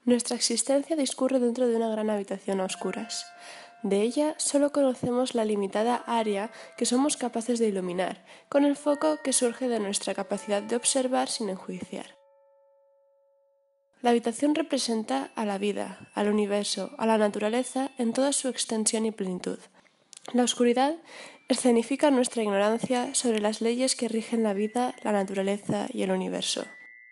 Nuestra existencia discurre dentro de una gran habitación a oscuras. De ella solo conocemos la limitada área que somos capaces de iluminar, con el foco que surge de nuestra capacidad de observar sin enjuiciar. La habitación representa a la vida, al universo, a la naturaleza en toda su extensión y plenitud. La oscuridad escenifica nuestra ignorancia sobre las leyes que rigen la vida, la naturaleza y el universo.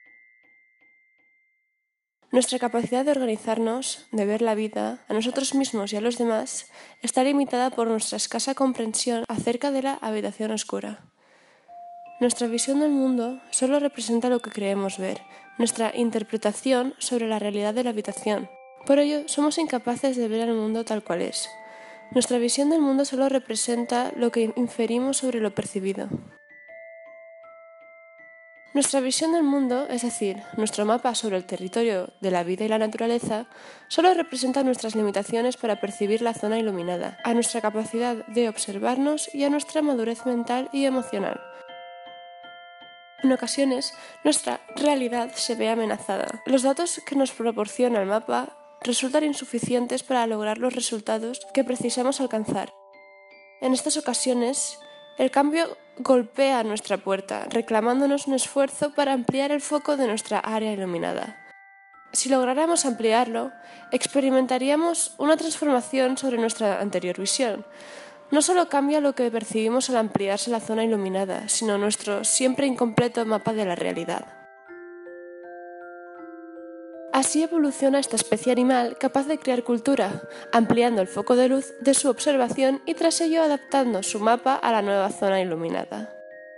Nuestra capacidad de organizarnos, de ver la vida, a nosotros mismos y a los demás, está limitada por nuestra escasa comprensión acerca de la habitación oscura. Nuestra visión del mundo solo representa lo que creemos ver, nuestra interpretación sobre la realidad de la habitación. Por ello, somos incapaces de ver el mundo tal cual es. Nuestra visión del mundo solo representa lo que inferimos sobre lo percibido. Nuestra visión del mundo, es decir, nuestro mapa sobre el territorio de la vida y la naturaleza, solo representa nuestras limitaciones para percibir la zona iluminada, a nuestra capacidad de observarnos y a nuestra madurez mental y emocional. En ocasiones, nuestra realidad se ve amenazada. Los datos que nos proporciona el mapa resultan insuficientes para lograr los resultados que precisamos alcanzar. En estas ocasiones, el cambio golpea a nuestra puerta, reclamándonos un esfuerzo para ampliar el foco de nuestra área iluminada. Si lográramos ampliarlo, experimentaríamos una transformación sobre nuestra anterior visión. No solo cambia lo que percibimos al ampliarse la zona iluminada, sino nuestro siempre incompleto mapa de la realidad. Así evoluciona esta especie animal capaz de crear cultura, ampliando el foco de luz de su observación y tras ello adaptando su mapa a la nueva zona iluminada.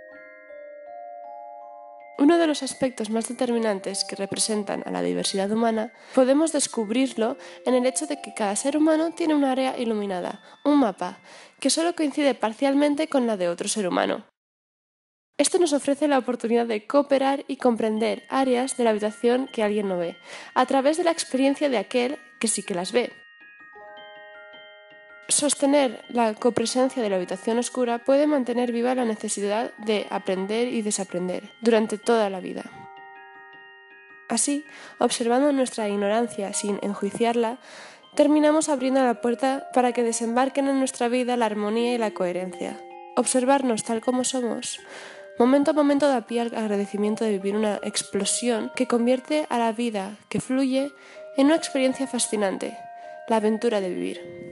Uno de los aspectos más determinantes que representan a la diversidad humana podemos descubrirlo en el hecho de que cada ser humano tiene un área iluminada, un mapa, que solo coincide parcialmente con la de otro ser humano. Esto nos ofrece la oportunidad de cooperar y comprender áreas de la habitación que alguien no ve, a través de la experiencia de aquel que sí que las ve. Sostener la copresencia de la habitación oscura puede mantener viva la necesidad de aprender y desaprender durante toda la vida. Así, observando nuestra ignorancia sin enjuiciarla, terminamos abriendo la puerta para que desembarquen en nuestra vida la armonía y la coherencia. Observarnos tal como somos, momento a momento da pie al agradecimiento de vivir una explosión que convierte a la vida que fluye en una experiencia fascinante, la aventura de vivir.